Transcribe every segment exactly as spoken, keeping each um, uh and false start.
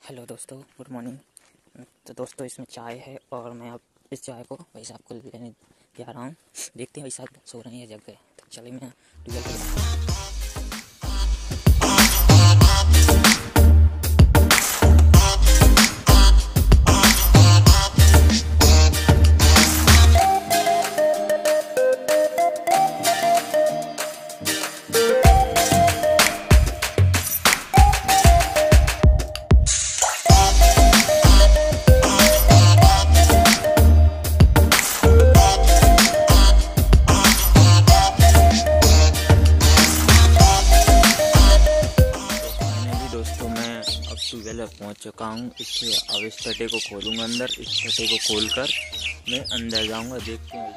Hello दोस्तों, good morning. तो दोस्तों इसमें चाय है और मैं अब इस चाय को भाई साहब को लेने जा रहा हूँ। देखते हैं भाई साहब सो रहे हैं या जग गए। तो चलिए मैं ट्यूबवेल पे दोस्तों मैं अब ट्यूबवेल पर पहुँच चुका हूँ। इससे अब इस छठे को खोलूँगा अंदर। इस छठे को खोलकर मैं अंदर जाऊँगा। देखते हैं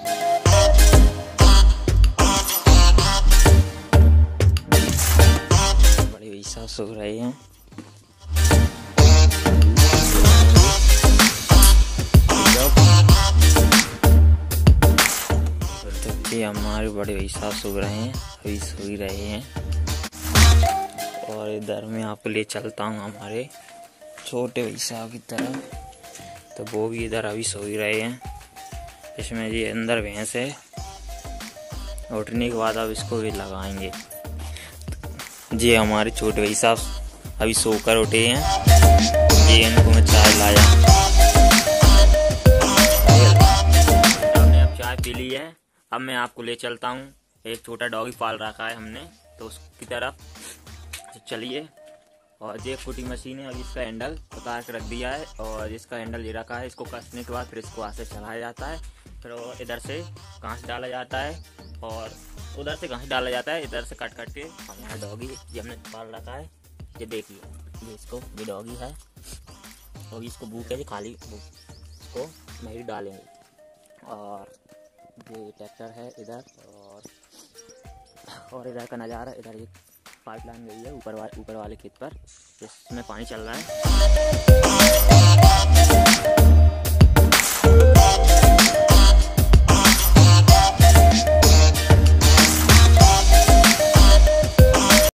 बड़े वैसा सो रहे हैं। तो हमारे बड़े वैसा सो रहे हैं, अभी सो ही रहे हैं। और इधर मैं आपको ले चलता हूँ हमारे छोटे भाई साहब की तरफ। तो वो भी इधर अभी सो ही रहे हैं। इसमें जी अंदर भैंस है। उठने के बाद अब इसको भी लगाएंगे। जी हमारे छोटे भाई साहब अभी सोकर उठे हैं। जी इनको मैं चाय लाया। हमने अब चाय पी ली है। अब मैं आपको ले चलता हूँ। एक छोटा डॉगी पाल रखा है हमने, तो उसकी तरफ तो चलिए। और ये फुटी मशीन है। अब इसका हैंडल उतार के रख दिया है और इसका हैंडल ये रखा है। इसको कसने के बाद फिर इसको हाथ से चलाया जाता है। फिर इधर से घास डाला जाता है और उधर से घास डाला जाता है। इधर से कट कट के हमारा डॉगी ये हमने पाल रखा है। ये देखिए, ये इसको ये डॉगी है और इसको भूख है, खाली इसको नहीं डालेंगे। और ये ट्रैक्टर है इधर। और और इधर का नज़ारा, इधर एक पाइप लाइन गई है ऊपर वाले ऊपर वाले खेत पर, जिसमें पानी चल रहा है।